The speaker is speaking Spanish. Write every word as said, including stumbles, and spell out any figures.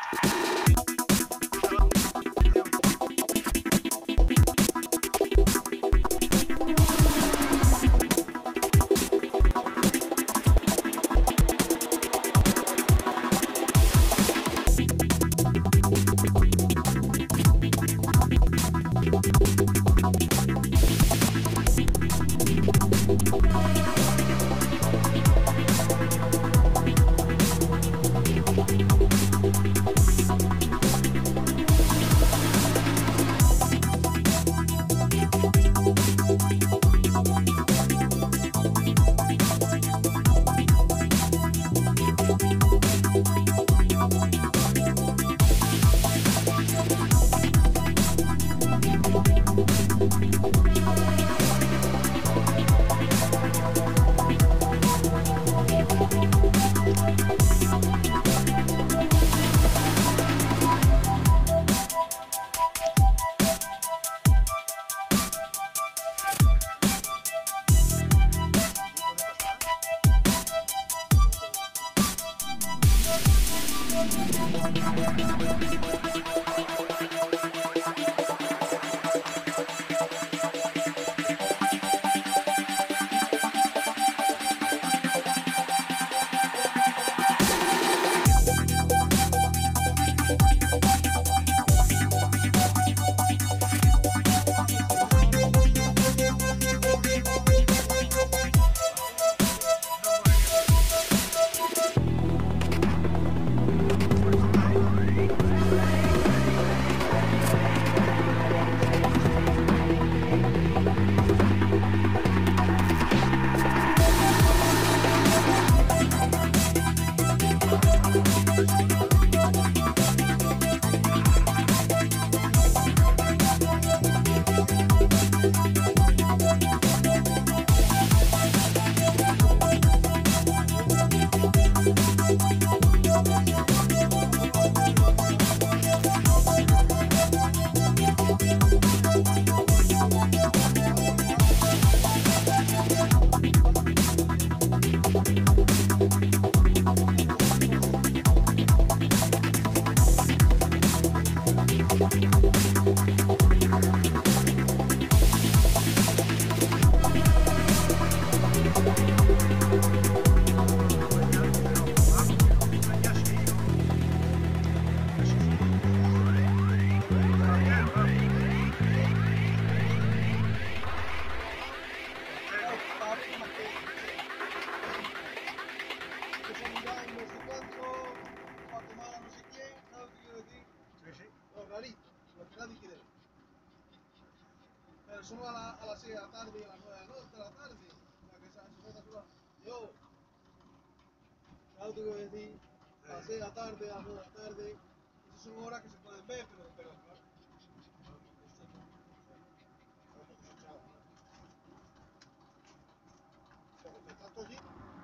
Solo a, la, a las seis de la tarde y a las nueve de la tarde. La que se hace sola. Yo, ¿sabes lo que voy a decir? A las seis de la tarde, a las nueve de la tarde. Esas son horas que se pueden ver, pero, pero claro. ¿Está todo allí?